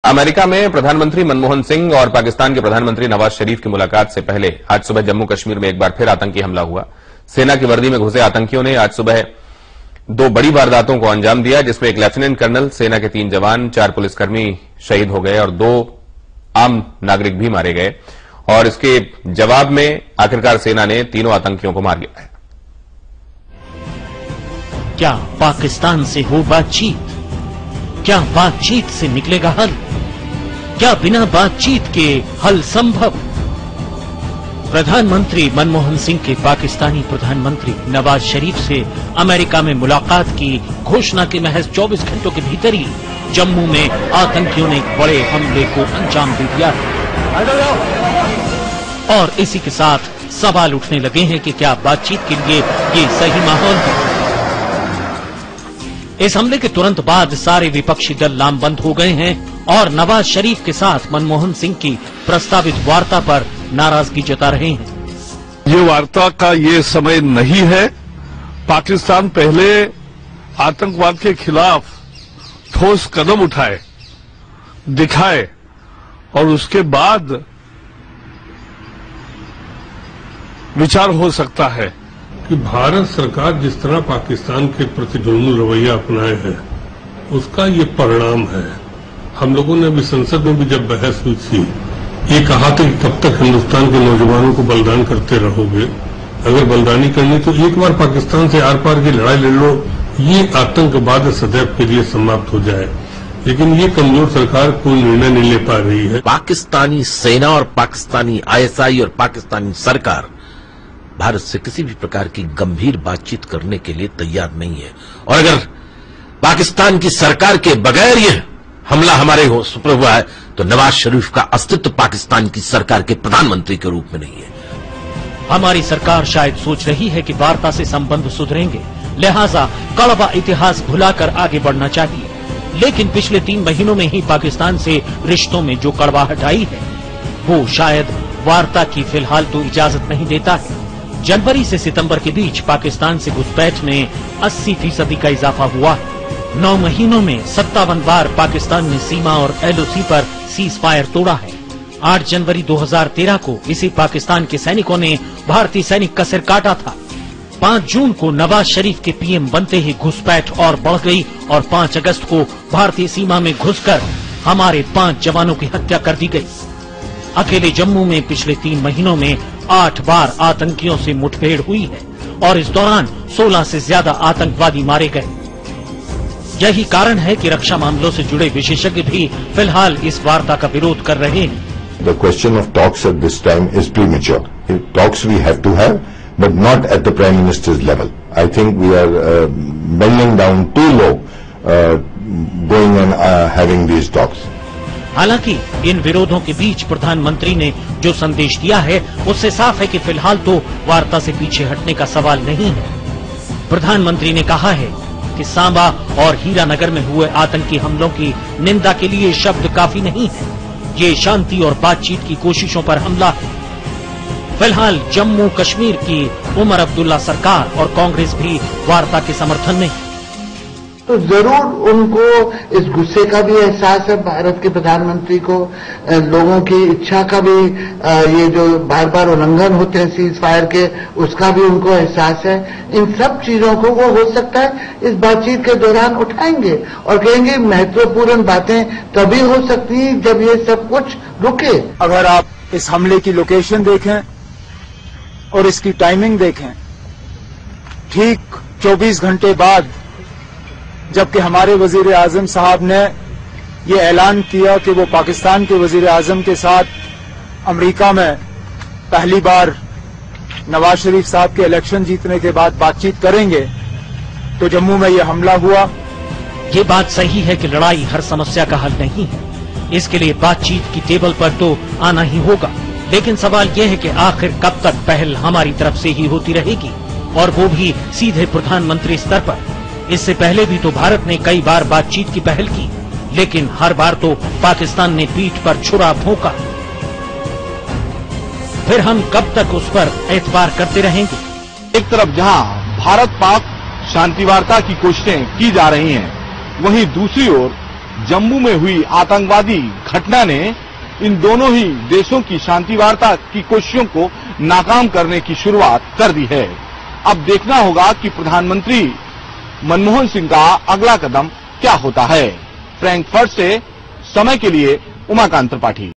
America में प्रधानमंत्री मनमोहन सिंह और पाकिस्तान के प्रधानमंत्री नवाज शरीफ की मुलाकात से पहले आज सुबह जम्मू कश्मीर में एक बार फिर आतंकी हमला हुआ। सेना की वर्दी में घुसे आतंकियों ने आज सुबह दो बड़ी वारदातों को अंजाम दिया, जिसमें एक लेफ्टिनेंट कर्नल, सेना के 3 जवान, 4 पुलिसकर्मी शहीद हो गए और 2 आम नागरिक भी मारे गए। और इसके जवाब में आखिरकार सेना ने तीनों आतंकियों को मार गिराया। क्या पाकिस्तान से हो बातचीत? क्या बातचीत से निकलेगा हल? क्या बिना बातचीत के हल संभव? प्रधानमंत्री मनमोहन सिंह के पाकिस्तानी प्रधानमंत्री नवाज शरीफ से अमेरिका में मुलाकात की घोषणा के महज 24 घंटों के भीतर ही जम्मू में आतंकियों ने एक बड़े हमले को अंजाम दे दिया और इसी के साथ सवाल उठने लगे हैं कि क्या बातचीत के लिए ये सही माहौल है। इस हमले के तुरंत बाद सारे विपक्षी दल लामबंद हो गए हैं और नवाज शरीफ के साथ मनमोहन सिंह की प्रस्तावित वार्ता पर नाराजगी जता रहे हैं। ये वार्ता का ये समय नहीं है। पाकिस्तान पहले आतंकवाद के खिलाफ ठोस कदम उठाए, दिखाए और उसके बाद विचार हो सकता है कि भारत सरकार जिस तरह पाकिस्तान के प्रति ढुलमुल रवैया अपनाए हैं, उसका ये परिणाम है। हम लोगों ने अभी संसद में भी जब बहस हुई थी, ये कहा था कि कब तक हिंदुस्तान के नौजवानों को बलिदान करते रहोगे। अगर बलिदानी करनी तो एक बार पाकिस्तान से आर पार की लड़ाई लड़ लो, ये आतंकवाद सदैव के लिए समाप्त हो जाए। लेकिन ये कमजोर सरकार कोई निर्णय नहीं ले पा रही है। पाकिस्तानी सेना और पाकिस्तानी आईएसआई और पाकिस्तानी सरकार भारत से किसी भी प्रकार की गंभीर बातचीत करने के लिए तैयार नहीं है। और अगर पाकिस्तान की सरकार के बगैर यह हमला हमारे ऊपर हुआ है तो नवाज शरीफ का अस्तित्व पाकिस्तान की सरकार के प्रधानमंत्री के रूप में नहीं है। हमारी सरकार शायद सोच रही है कि वार्ता से संबंध सुधरेंगे, लिहाजा कड़वा इतिहास भुलाकर आगे बढ़ना चाहिए। लेकिन पिछले 3 महीनों में ही पाकिस्तान से रिश्तों में जो कड़वाहट आई है, वो शायद वार्ता की फिलहाल तो इजाजत नहीं देता है। जनवरी से सितंबर के बीच पाकिस्तान से घुसपैठ में 80% का इजाफा हुआ है। 9 महीनों में 57 बार पाकिस्तान ने सीमा और एलओसी पर सीज फायर तोड़ा है। 8 जनवरी 2013 को इसी पाकिस्तान के सैनिकों ने भारतीय सैनिक का सिर काटा था। 5 जून को नवाज शरीफ के पीएम बनते ही घुसपैठ और बढ़ गई और 5 अगस्त को भारतीय सीमा में घुसकर हमारे 5 जवानों की हत्या कर दी गई। अकेले जम्मू में पिछले 3 महीनों में 8 बार आतंकियों से मुठभेड़ हुई है और इस दौरान 16 से ज्यादा आतंकवादी मारे गए। यही कारण है कि रक्षा मामलों से जुड़े विशेषज्ञ भी फिलहाल इस वार्ता का विरोध कर रहे हैं। The question of talks at this time is premature. Talks we have to have, but not at the Prime Minister's level. I think we are bending down too low, going and having these talks. हालांकि इन विरोधों के बीच प्रधानमंत्री ने जो संदेश दिया है, उससे साफ है कि फिलहाल तो वार्ता से पीछे हटने का सवाल नहीं है। प्रधानमंत्री ने कहा है कि सांबा और हीरानगर में हुए आतंकी हमलों की निंदा के लिए शब्द काफी नहीं है। ये शांति और बातचीत की कोशिशों पर हमला है। फिलहाल जम्मू कश्मीर की उमर अब्दुल्ला सरकार और कांग्रेस भी वार्ता के समर्थन में है। तो जरूर उनको इस गुस्से का भी एहसास है, भारत के प्रधानमंत्री को, लोगों की इच्छा का भी, ये जो बार बार उल्लंघन होते हैं सीज फायर के, उसका भी उनको एहसास है। इन सब चीजों को वो हो सकता है इस बातचीत के दौरान उठाएंगे और कहेंगे महत्वपूर्ण बातें तभी हो सकती हैं जब ये सब कुछ रुके। अगर आप इस हमले की लोकेशन देखें और इसकी टाइमिंग देखें, ठीक 24 घंटे बाद जबकि हमारे वजीर आजम साहब ने ये ऐलान किया कि वो पाकिस्तान के वजीर आजम के साथ अमेरिका में पहली बार नवाज शरीफ साहब के इलेक्शन जीतने के बाद बातचीत करेंगे, तो जम्मू में ये हमला हुआ। ये बात सही है कि लड़ाई हर समस्या का हल नहीं है। इसके लिए बातचीत की टेबल पर तो आना ही होगा। लेकिन सवाल यह है कि आखिर कब तक पहल हमारी तरफ से ही होती रहेगी, और वो भी सीधे प्रधानमंत्री स्तर पर। इससे पहले भी तो भारत ने कई बार बातचीत की पहल की, लेकिन हर बार तो पाकिस्तान ने पीठ पर छुरा भोंका। फिर हम कब तक उस पर एतबार करते रहेंगे? एक तरफ जहां भारत पाक शांति वार्ता की कोशिशें की जा रही हैं, वहीं दूसरी ओर जम्मू में हुई आतंकवादी घटना ने इन दोनों ही देशों की शांति वार्ता की कोशिशों को नाकाम करने की शुरुआत कर दी है। अब देखना होगा कि प्रधानमंत्री मनमोहन सिंह का अगला कदम क्या होता है। फ्रैंकफर्ट से समय के लिए उमाकांत त्रिपाठी।